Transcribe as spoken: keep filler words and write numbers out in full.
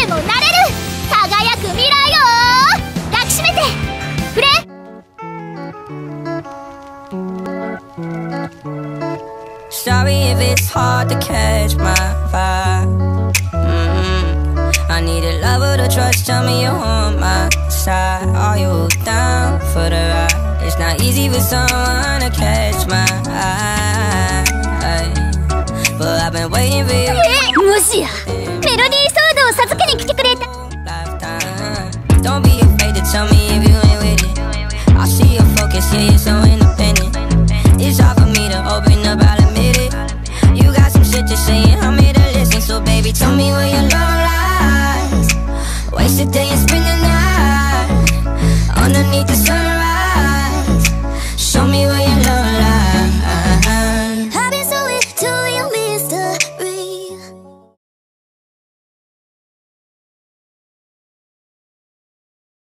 でもなれる輝く未来を抱きしめてくれ。 Sorry if it's hard to catch my vibe. Mm-hmm. I need a lover to trust. Tell me you're on my side. Are you down for the ride? It's not easy for someone to catch my eye, but I've been waiting for you. 無視や。